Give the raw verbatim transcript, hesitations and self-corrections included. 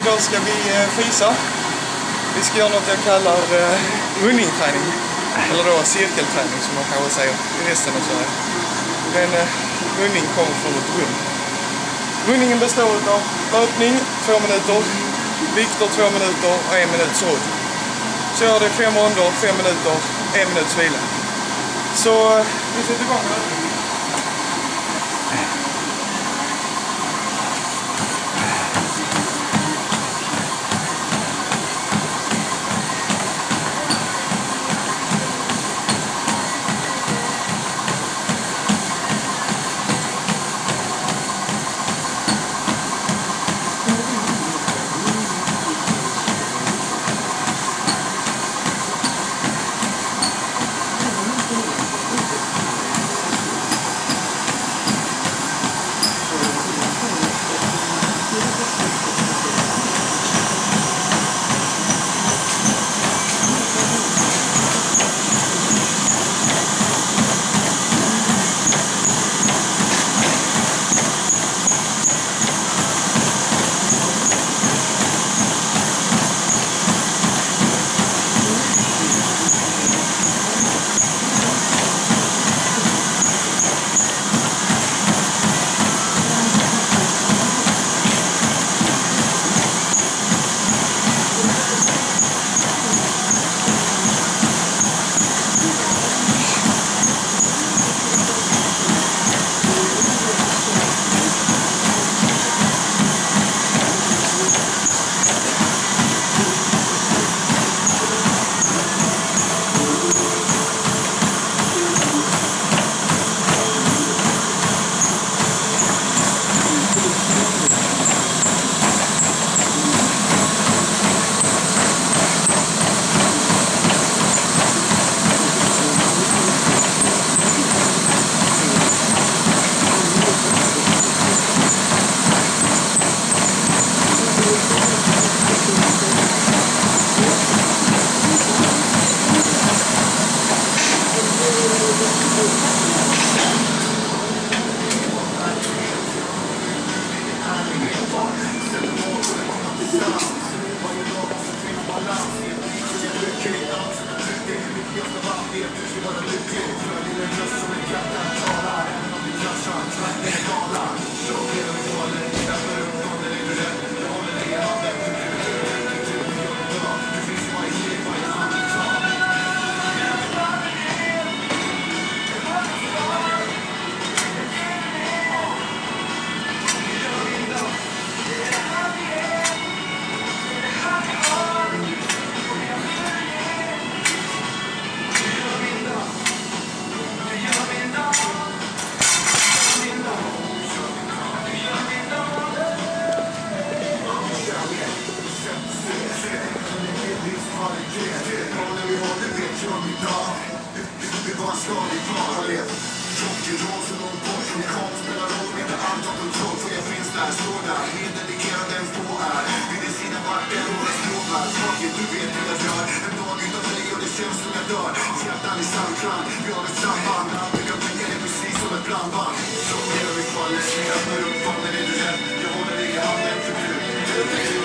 Idag ska vi eh, frysa. Vi ska göra något jag kallar eh, runningträning. Eller då cirkelträning som man kanske säger i resten av Sverige. Men eh, running kommer från ett rund. Runningen består av löpning två minuter, vikter två minuter och en minuts rodd. Så gör det fem ronder, fem minuter, en minuts vila. Så eh, vi sätter igång med det. Så gör vi fallet, jag öppnar upp, faller är du rädd? Jag håller i handen för du.